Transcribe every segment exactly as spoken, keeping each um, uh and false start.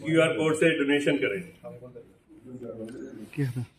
QR code से donation करें। क्या था?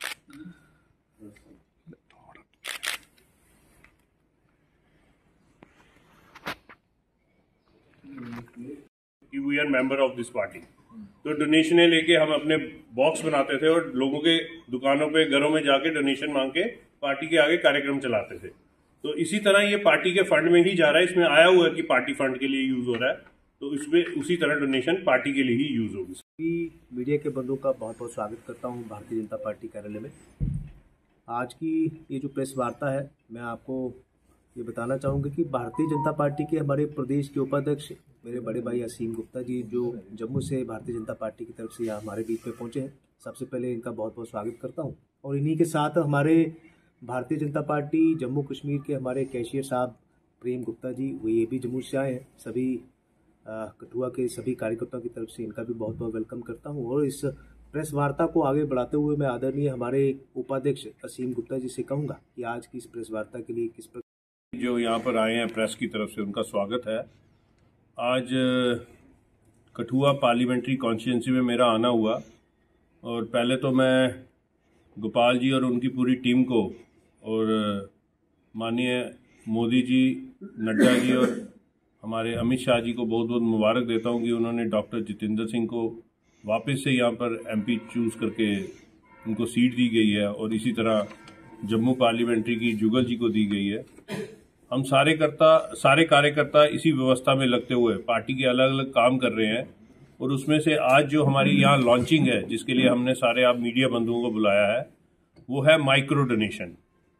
We are member of this party. तो डोनेशनें लेके हम अपने बॉक्स बनाते थे और लोगों के दुकानों पे, घरों में जाके डोनेशन मांग के पार्टी के आगे कार्यक्रम चलाते थे। तो इसी तरह ये पार्टी के फंड में ही जा रहा है। इसमें आया हुआ है कि पार्टी फंड के लिए यूज हो रहा है, तो इसमें उसी तरह डोनेशन पार्टी के लिए ही यूज होगी। मीडिया के बंधुओं का बहुत बहुत स्वागत करता हूं भारतीय जनता पार्टी कार्यालय में। आज की ये जो प्रेस वार्ता है, मैं आपको ये बताना चाहूँगा कि भारतीय जनता पार्टी के हमारे प्रदेश के उपाध्यक्ष मेरे बड़े भाई असीम गुप्ता जी, जो जम्मू से भारतीय जनता पार्टी की तरफ से यहाँ हमारे बीच में पहुँचे हैं, सबसे पहले इनका बहुत बहुत स्वागत करता हूँ। और इन्हीं के साथ हमारे भारतीय जनता पार्टी जम्मू कश्मीर के हमारे कैशियर साहब प्रेम गुप्ता जी, वो ये भी जम्मू से आए हैं। सभी कठुआ के सभी कार्यकर्ताओं की तरफ से इनका भी बहुत बहुत वेलकम करता हूँ। और इस प्रेस वार्ता को आगे बढ़ाते हुए मैं आदरणीय हमारे उपाध्यक्ष असीम गुप्ता जी से कहूँगा कि आज की इस प्रेस वार्ता के लिए किस प्रकार जो यहाँ पर आए हैं प्रेस की तरफ से, उनका स्वागत है। आज कठुआ पार्लियामेंट्री कॉन्स्टिट्यूंसी में मेरा आना हुआ और पहले तो मैं गोपाल जी और उनकी पूरी टीम को और माननीय मोदी जी, नड्डा जी और हमारे अमित शाह जी को बहुत बहुत मुबारक देता हूँ कि उन्होंने डॉक्टर जितेंद्र सिंह को वापस से यहाँ पर एमपी चूज़ करके उनको सीट दी गई है और इसी तरह जम्मू पार्लियामेंट्री की जुगल जी को दी गई है। हम सारे करता सारे कार्यकर्ता इसी व्यवस्था में लगते हुए पार्टी के अलग अलग काम कर रहे हैं और उसमें से आज जो हमारी यहाँ लॉन्चिंग है, जिसके लिए हमने सारे आप मीडिया बंधुओं को बुलाया है, वो है माइक्रो डोनेशन।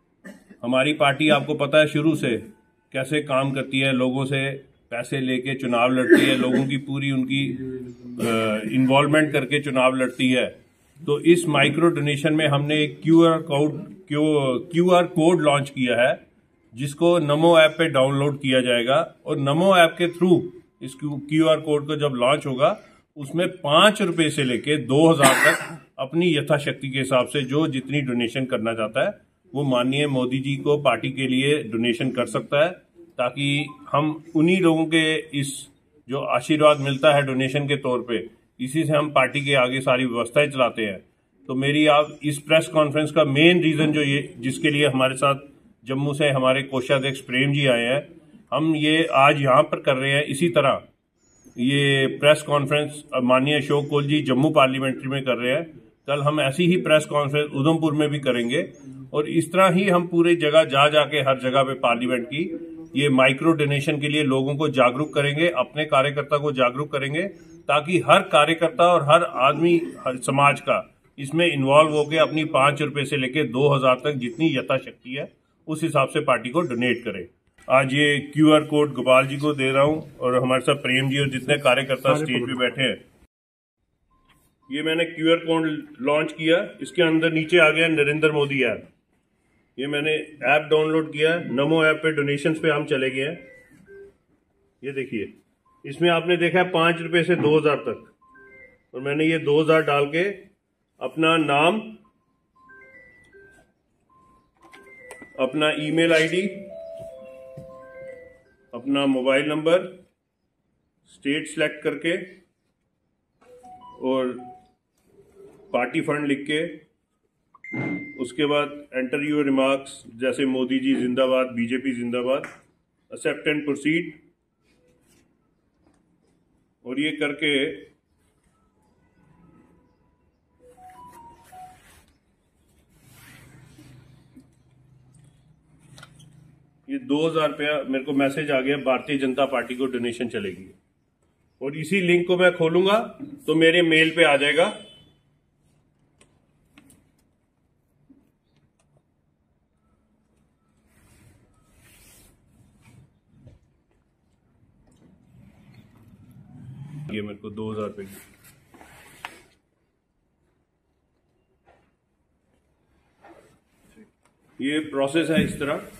हमारी पार्टी आपको पता है शुरू से कैसे काम करती है, लोगों से पैसे लेके चुनाव लड़ती है, लोगों की पूरी उनकी इन्वॉल्वमेंट करके चुनाव लड़ती है। तो इस माइक्रो डोनेशन में हमने एक QR code QR code launch किया है, जिसको नमो ऐप पे डाउनलोड किया जाएगा और नमो ऐप के थ्रू इस क्यूआर कोड को जब लॉन्च होगा, उसमें पांच रुपए से लेके दो हजार तक अपनी यथाशक्ति के हिसाब से जो जितनी डोनेशन करना चाहता है वो माननीय मोदी जी को पार्टी के लिए डोनेशन कर सकता है, ताकि हम उन्हीं लोगों के इस जो आशीर्वाद मिलता है डोनेशन के तौर पे, इसी से हम पार्टी के आगे सारी व्यवस्थाएं चलाते हैं। तो मेरी आप इस प्रेस कॉन्फ्रेंस का मेन रीजन जो ये जिसके लिए हमारे साथ जम्मू से हमारे कोषाध्यक्ष प्रेम जी आए हैं, हम ये आज यहाँ पर कर रहे हैं। इसी तरह ये प्रेस कॉन्फ्रेंस माननीय अशोक कोल जी जम्मू पार्लियामेंट्री में कर रहे हैं, कल हम ऐसी ही प्रेस कॉन्फ्रेंस उधमपुर में भी करेंगे और इस तरह ही हम पूरी जगह जा जाके हर जगह पे पार्लियामेंट की ये माइक्रो डोनेशन के लिए लोगों को जागरूक करेंगे, अपने कार्यकर्ता को जागरूक करेंगे, ताकि हर कार्यकर्ता और हर आदमी, हर समाज का इसमें इन्वॉल्व होकर अपनी पांच रुपए से लेकर दो हजार तक जितनी यथाशक्ति है उस हिसाब से पार्टी को डोनेट करें। आज ये क्यूआर कोड गोपाल जी को दे रहा हूं और हमारे साथ प्रेम जी और जितने कार्यकर्ता स्टेज पे बैठे हैं, ये मैंने क्यूआर कोड लॉन्च किया। इसके अंदर नीचे आ गया नरेंद्र मोदी ऐप, ये मैंने ऐप डाउनलोड किया। नमो ऐप पे डोनेशंस पे हम चले गए हैं। ये देखिए, इसमें आपने देखा है पांच रुपए से दो हजार तक, और मैंने ये दो हजार डाल के अपना नाम, अपना ईमेल आईडी, अपना मोबाइल नंबर, स्टेट सेलेक्ट करके और पार्टी फंड लिख के, उसके बाद एंटर योर रिमार्क्स, जैसे मोदी जी जिंदाबाद, बीजेपी जिंदाबाद, एक्सेप्ट एंड प्रोसीड, और ये करके ये दो हजार रुपया मेरे को मैसेज आ गया, भारतीय जनता पार्टी को डोनेशन चलेगी। और इसी लिंक को मैं खोलूंगा तो मेरे मेल पे आ जाएगा। ये मेरे को दो हजार रुपये की ये प्रोसेस है इस तरह।